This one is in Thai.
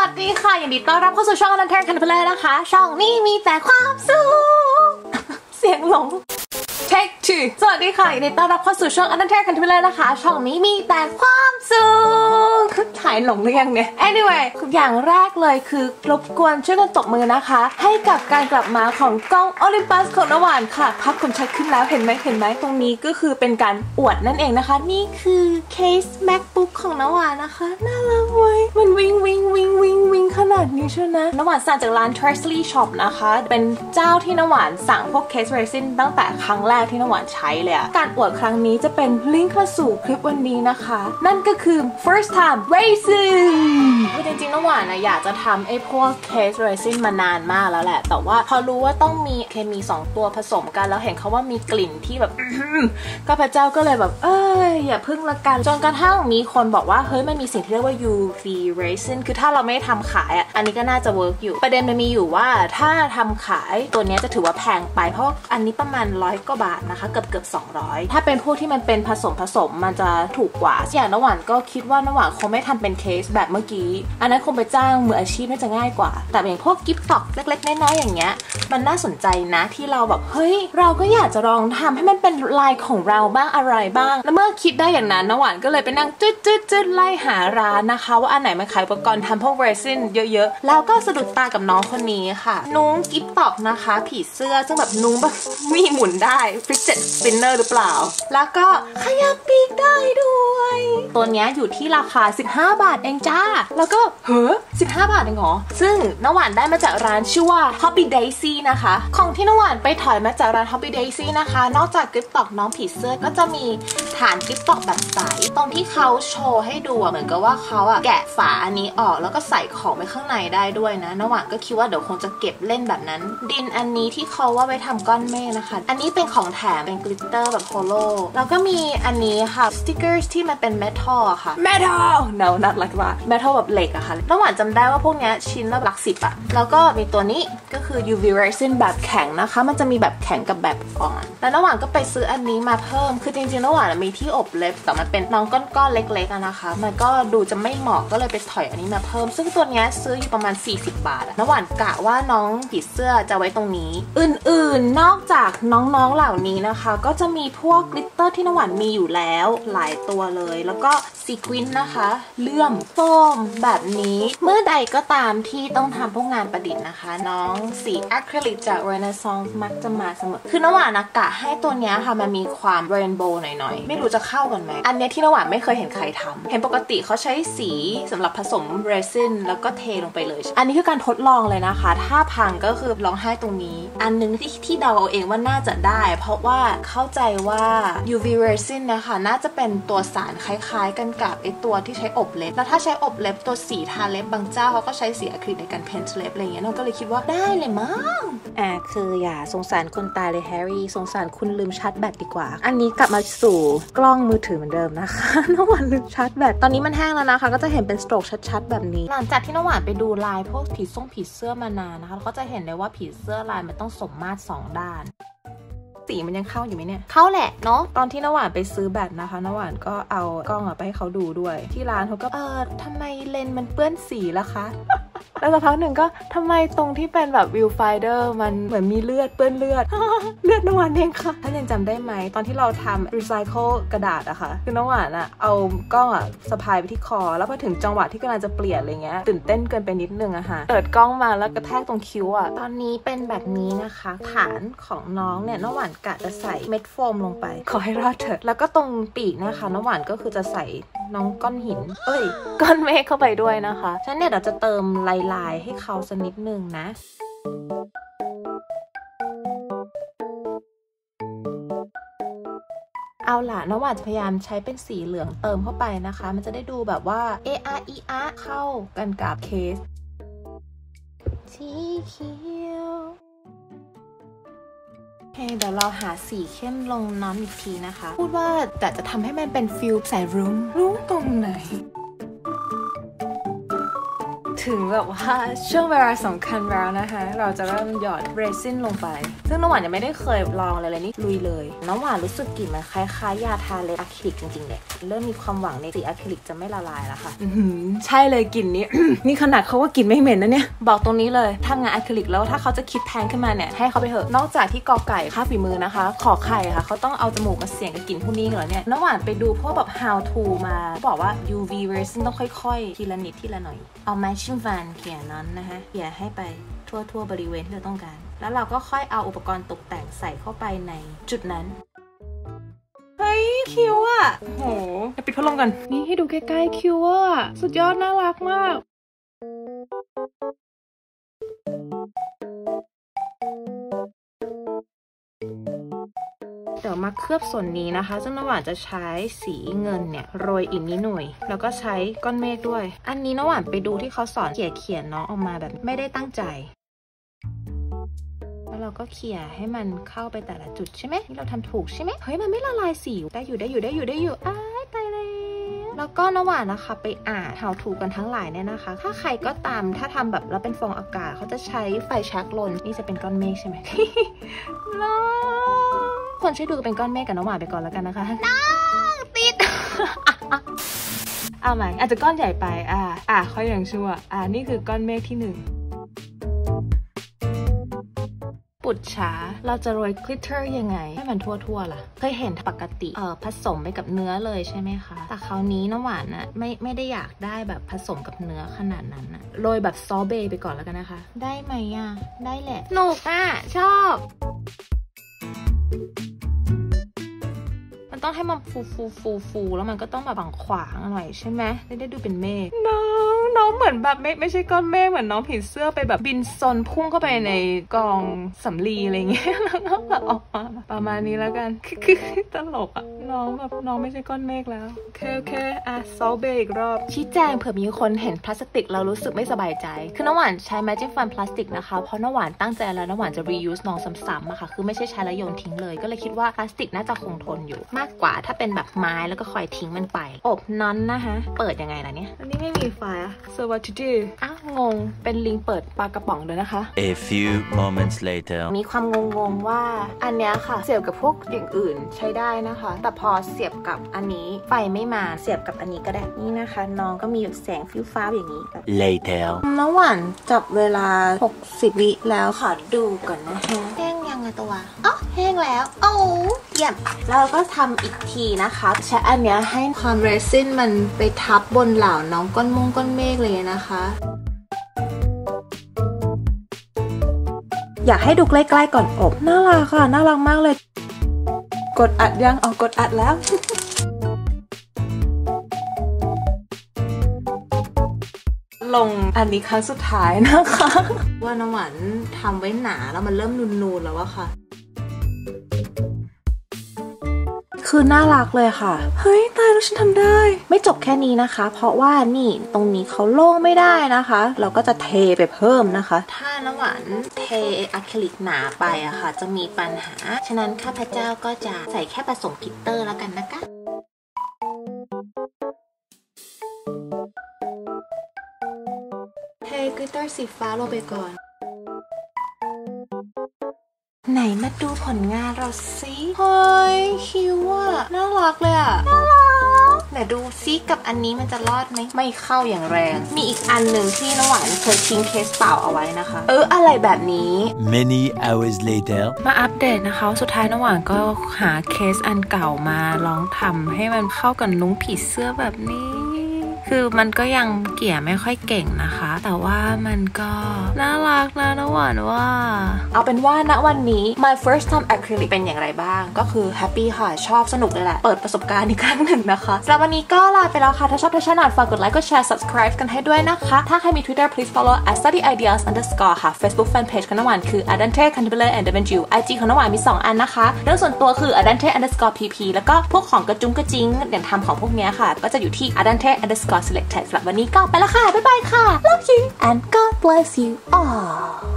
วัสดีค่ะยินดีต้อนรับเข้าสู่ช่องนันเทอร์คันเพลย์นะคะช่องนี้มีแต่ความสุข เสียงหลงTake 2สวัสดีค่ะยินดีต้อนรับเข้าสู่ช่องอันเทอร์คันเพลย์นะคะช่องนี้มีแต่ความสุขถ่ายหลงหรือยังเนี่ย anyway อย่างแรกเลยคือรบกวนช่วยกันตบมือนะคะให้กับการกลับมาของกล้อง Olympus ของนวานค่ะภาพคมชัดขึ้นแล้วเห็นไหมตรงนี้ก็คือเป็นการอวดนั่นเองนะคะนี่คือเคส MacBook ของนวานนะคะน่ารักเว้ยมันวิ่งขนาดนี้ใช่ไหมนวานสั่งจากร้าน Treasury Shop นะคะเป็นเจ้าที่นวานสั่งพวกเคสเรซินตั้งแต่ครั้งแรกที่นวานใช้เลยอะการอวดครั้งนี้จะเป็นลิงก์มาสู่คลิปวันนี้นะคะนั่นก็คือ first time resin คือจริงๆนวานนะอยากจะทำไอ้พวกเคสเรซินมานานมากแล้วแหละแต่ว่าพอรู้ว่าต้องมีเคมี2ตัวผสมกันแล้วเห็นเขาว่ามีกลิ่นที่แบบก็พระเจ้าก็เลยแบบอย่าพึ่งละกันจนกระทั่งมีคนบอกว่าเฮ้ยมันมีสิ่งที่เรียกว่า UV resin คือถ้าเราไม่ทำขายอันนี้ก็น่าจะเวิร์กอยู่ประเด็นมันมีอยู่ว่าถ้าทำขายตัวนี้จะถือว่าแพงไปเพราะอันนี้ประมาณ100 กว่าบาทนะคะเกือบ200ถ้าเป็นพวกที่มันเป็นผสมมันจะถูกกว่าอย่างนหวานก็คิดว่านหวานคงไม่ทำเป็นเคสแบบเมื่อกี้อันนั้นคงไปจ้างมืออาชีพน่าจะง่ายกว่าแต่อย่างพวกกิฟต์ต็อกเล็กๆน้อยๆอย่างเงี้ยมันน่าสนใจนะที่เราแบบเฮ้ยเราก็อยากจะลองทำให้มันเป็นลายของเราบ้างอะไรบ้างแล้วเมื่อคิดได้อย่างนั้นนหวานก็เลยไปนั่งจืดไล่หาร้านนะคะว่าอันไหนมันขายอุปกรณ์ทำพวกเรซินเยอะๆแล้วก็สะดุดตากับน้องคนนี้ค่ะนุ้งกิฟต์ต็อกนะคะผีเสื้อซึ่งแบบนุ้งแบบมีหมุนได้ฟริกเจ็ตสปินเนอร์หรือเปล่าแล้วก็ขยับปีกได้ด้วยตัวนี้อยู่ที่ราคา15 บาทเองจ้าแล้วก็15 บาทเองเหรอซึ่งนหวานได้มาจากร้านชื่อว่า Hobby Daisy นะคะของที่นหวานไปถอยมาจากร้าน Hobby Daisy นะคะนอกจากกิฟต์ต็อกน้องผีเสื้อก็จะมีฐานกิฟต์ต็อกแบบใสตรงที่เขาโชว์ให้ดูเหมือนกับว่าเขาแกะฝาอันนี้ออกแล้วก็ใส่ของไปข้างในได้ด้วยนะนหวานก็คิดว่าเดี๋ยวคงจะเก็บเล่นแบบนั้นดินอันนี้ที่เขาว่าไว้ทำก้อนเมฆนะคะอันนี้เป็นของแถมเป็นกลิตเตอร์แบบโฮโลแล้วก็มีอันนี้ค่ะสติกเกอร์ที่มันเป็นเมทัลค่ะเมทัล no not like that เมทัลแบบเหล็กอะค่ะนหวานจำได้ว่าพวกนี้ชิ้นละหลัก10อะแล้วก็มีตัวนี้ก็คือ UV resin แบบแข็งนะคะมันจะมีแบบแข็งกับแบบอ่อนแล้วนหวานก็ไปซื้ออันนี้มาเพิ่มคือจริงๆนหวานมีที่อบเล็บแต่มันเป็นน้องก้อนๆเล็กๆนะคะมันก็ดูจะไม่เหมาะก็เลยไปถอยอันนี้มาเพิ่มซึ่งตัวนี้ซื้ออยู่ประมาณ40 บาทนหวานกะว่าน้องผีเสื้อจะไว้ตรงนี้อื่นๆนอกจากน้องๆเหล่านี้นะคะก็จะมีพวกกลิตเตอร์ที่นหวานมีอยู่แล้วหลายตัวเลยแล้วก็ซีควินนะคะเลื่อมโฟมแบบนี้เมื่อใดก็ตามที่ต้องทำพวกงานประดิษฐ์นะคะน้องสีอะคริลิกจาก Renaissance มักจะมาเสมอคือนหวานกะให้ตัวนี้ค่ะมันมีความเรนโบว์หน่อยๆไม่รู้จะเข้ากันไหมอันนี้ที่นหวานไม่เคยเห็นใครทำเห็นปกติเขาใช้สีสำหรับผสมเรซินแล้วก็เทลงไปเลยอันนี้คือการทดลองเลยนะคะถ้าพังก็คือร้องไห้ตรงนี้อันนึงที่เดาเอาเองว่าน่าจะได้เพราะว่าเข้าใจว่า UV resin นะคะน่าจะเป็นตัวสารคล้ายๆกันกับไอตัวที่ใช้อบเล็บแล้วถ้าใช้อบเล็บตัวสีทาเล็บบางเจ้าเขาก็ใช้สีอะคริลิกในการเพ้นท์เล็บอะไรอย่างเงี้ยน้องก็เลยคิดว่าได้เลยมั้งคืออย่าสงสารคนตายเลยแฮร์รี่สงสารคุณลืมชาร์จแบตดีกว่าอันนี้กลับมาสู่กล้องมือถือเหมือนเดิมนะคะน้องหวานลืมชาร์จแบตตอนนี้มันแห้งแล้วนะคะก็จะเห็นเป็นสโตรกชัดๆแบบนี้หลังจากที่น้องหวานไปดูลายพวกผีเสื้อมานานนะคะก็จะเห็นเลยว่าผีเสื้อลายมันต้องสมมาตร2 ด้านสีมันยังเข้าอยู่ไหมเนี่ยเข้าแหละเนาะตอนที่น้ำหวานไปซื้อแบตนะคะน้ำหวานก็เอากล้องไปให้เขาดูด้วยที่ร้านเขาก็ทำไมเลนส์มันเปื้อนสีล่ะคะ แล้วสักพักหนึ่งก็ทำไมตรงที่เป็นแบบวิวไฟเดอร์มันเหมือนมีเลือดเปื้อนเลือด เลือดน้ำหวานเองค่ะถ้ายังจำได้ไหมตอนที่เราทำรีไซเคิลกระดาษอะค่ะคือน้ำหวานเอากล้องสะพายไปที่คอแล้วพอถึงจังหวะที่กำลังจะเปลี่ยนอะไรเงี้ยตื่นเต้นเกินไปนิดนึงอะค่ะเปิดกล้องมาแล้วกระแทกตรงคิ้วอะตอนนี้เป็นแบบนี้นะคะฐานของน้องเนี่ยน้ำหวานกะจะใส่เม็ดโฟมลงไปขอให้รอดเถอะแล้วก็ตรงปีกนะคะน้ำหวานก็คือจะใส่น้องก้อนหินก้อนเมฆเข้าไปด้วยนะคะฉะนั้นเนี่ยเราจะเติมลายให้เขาสักนิดนึงนะเอาล่ะน้องหวานจะพยายามใช้เป็นสีเหลืองเติมเข้าไปนะคะมันจะได้ดูแบบว่าเข้ากันกับเคสสีเขียวเดี๋ยวเราหาสีเข้มลงน้ำอีกทีนะคะพูดว่าแต่จะทำให้มันเป็นฟิลใส่รุ้งตรงไหนถถึงแบบว่าช่วงเวลาสำคัญแล้วนะคะเราจะเริ่มหยอดเรซินลงไปซึ่งน้ำหวานยังไม่ได้เคยลองเลยนี่ลุยเลยน้ำหวานรู้สึกกลิ่นมันคล้ายๆยาทาเล็บอะคริลิกจริงๆเลยเริ่มมีความหวังในสีอะคริลิกจะไม่ละลายแล้วค่ะใช่เลยกลิ่นนี้ นี่ขนาดเขาว่ากลิ่นไม่เหม็นนะเนี่ยบอกตรงนี้เลยทำงานอะคริลิกแล้วถ้าเขาจะคิดแพงขึ้นมาเนี่ยให้เขาไปเถอะนอกจากที่กอไก่ค่าฝีมือนะคะขอไข่ค่ะเขาต้องเอาจมูกมาเสี่ยงกับกลิ่นพวกนี้เหรอเนี่ยน้ำหวานไปดูพวกแบบ how to มาบอกว่า UV resin ต้องค่อยๆทีละนิดทีละหน่อยเอาไม้ชิมฟันเขี่ยนั้นนะคะเขี่ยให้ไปทั่วบริเวณที่เราต้องการแล้วเราก็ค่อยเอาอุปกรณ์ตกแต่งใส่เข้าไปในจุดนั้นเฮ้ยคิวอ่ะโหปิดพัดลมกันนี่ให้ดูใกล้ๆคิวอ่ะสุดยอดน่ารักมากเดี๋ยวมาเคลือบส่วนนี้นะคะซึ่งน้ำหวานจะใช้สีเงินเนี่ยโรยอีกนิดหน่อยแล้วก็ใช้ก้อนเมฆด้วยอันนี้น้ำหวานไปดูที่เขาสอนเขียนน้องออกมาแบบไม่ได้ตั้งใจแล้วเราก็เขี่ยให้มันเข้าไปแต่ละจุดใช่ไหมนี่เราทำถูกใช่ไหมเฮ้ยมันไม่ละลายสีได้อยู่อ้ายตายแล้วก็น้ำหวานนะคะไปอ่าน how to กันทั้งหลายเนี่ยนะคะถ้าใครก็ตามถ้าทำแบบแล้วเป็นฟองอากาศเขาจะใช้ไฟแช็กลนนี่จะเป็นก้อนเมฆใช่ไหม น้องคนช่วยดูเป็นก้อนเมฆกับน้ำหวานไปก่อนแล้วกันนะคะน้องติด เอาใหม่อาจจะก้อนใหญ่ไปค่อยอย่างชั่วนี่คือก้อนเมฆที่1ปุดช้าเราจะโรยกลิตเตอร์ยังไงให้มันทั่วล่ะเคยเห็นปกติผสมไปกับเนื้อเลยใช่ไหมคะแต่คราวนี้น้ำหวานน่ะไม่ได้อยากได้แบบผสมกับเนื้อขนาดนั้นน่ะโรยแบบซอเบต์ไปก่อนแล้วกันนะคะได้ไหมได้แหละหนุกชอบมันต้องให้มันฟูแล้วมันก็ต้องแบบขวางหน่อยใช่ไหมได้ดูเป็นเมฆน้องเหมือนแบบไม่ใช่ก้อนเมฆเหมือนน้องผีเสื้อไปแบบบินซนพุ่งเข้าไปในกองสำลีอะไรเงี้ยแล้วก็แบบออกมาประมาณนี้แล้วกันคือตลกน้องไม่ใช่ก้อนเมฆแล้วโอเคซอลเบย์อีกรอบชี้แจงเผื่อมีคนเห็นพลาสติกเรารู้สึกไม่สบายใจคือน้ำหวานใช้ Magic Fan พลาสติกนะคะเพราะน้ำหวานตั้งใจแล้วน้ำหวานจะ reuse น้องซ้ำๆค่ะคือไม่ใช่ใช้แล้วโยนทิ้งเลยก็เลยคิดว่าพลาสติกน่าจะคงทนอยู่มากกว่าถ้าเป็นแบบไม้แล้วก็คอยทิ้งมันไปอบน็อตนะคะเปิดยังไงล่ะเนี่ยอันนี้ไม่มีไฟSo what to do งงเป็นลิงเปิดปลากระป๋องเลยนะคะ A few moments later มีความงงว่าอันเนี้ยค่ะเสียบกับพวกอย่างอื่นใช้ได้นะคะแต่พอเสียบกับอันนี้ไฟไม่มาเสียบกับอันนี้ก็ได้นี่นะคะน้องก็มีแสงฟิวฟ้าอย่างนี้ Later น้ำหวานจับเวลา60 วิแล้วขอดูก่อนนะคะแห้งยังอะตัวแห้งแล้วเยี่ยมแล้วก็ทำอีกทีนะคะใช้อันเนี้ยให้ความเรซินมันไปทับบนเหล่าน้องก้อนเมฆเลยนะคะอยากให้ดูใกล้ๆก่อนอบน่ารักค่ะน่ารักมากเลยกดอัดยังกดอัดแล้ว ลงอันนี้ครั้งสุดท้ายนะคะว่าน้ำหวานทำไว้หนาแล้วมันเริ่มนูนๆแล้วอะค่ะคือน่ารักเลยค่ะเฮ้ยตายแล้วฉันทำได้ไม่จบแค่นี้นะคะเพราะว่านี่ตรงนี้เขาโล่งไม่ได้นะคะเราก็จะเทไปเพิ่มนะคะถ้าน้ำหวานเทอะคริลิกหนาไปอะค่ะจะมีปัญหาฉะนั้นข้าพเจ้าก็จะใส่แค่ผสมกลิตเตอร์แล้วกันนะคะเทกลิตเตอร์สีฟ้าลงไปก่อนไหนมาดูผลงานเราสิเฮ้ยคิวอะน่ารักเลยอะน่ารักไหนดูซิกับอันนี้มันจะรอดไหมไม่เข้าอย่างแรงมีอีกอันหนึ่งที่น้ำหวานเคยทิ้งเคสเปล่าเอาไว้นะคะอะไรแบบนี้ Many hours later มาอัปเดตนะคะสุดท้ายน้ำหวานก็หาเคสอันเก่ามาลองทำให้มันเข้ากับนุ้งผีเสื้อแบบนี้คือมันก็ยังเกี่ยไม่ค่อยเก่งนะคะแต่ว่ามันก็น่ารักนะน้ำหวานว่าเอาเป็นว่าณวันนี้ my first time acrylic เป็นอย่างไรบ้างก็คือแฮปปี้ค่ะชอบสนุกเลยแหละเปิดประสบการณ์อีกครั้งหนึ่งนะคะสำหรับวันนี้ก็ลาไปแล้วค่ะถ้าชอบช่องฝากกดไลค์กดแชร์ subscribe กันให้ด้วยนะคะถ้าใครมี Twitter please follow @studyideas_ ค่ะ Facebook fan page ของน้ำหวานคือ adante cantabile and w IG ของน้ำหวานมี2อันนะคะเรื่องส่วนตัวคือ adante_pp แล้วก็พวกของกระจุ้งกระจิ้งอย่างทำของพวกนี้ค่ะก็จะอยู่ที่ adante_selected สำหรับวันนี้ก็ไปแล้วค่ะบ๊ายบายค่ะ love you and God bless you all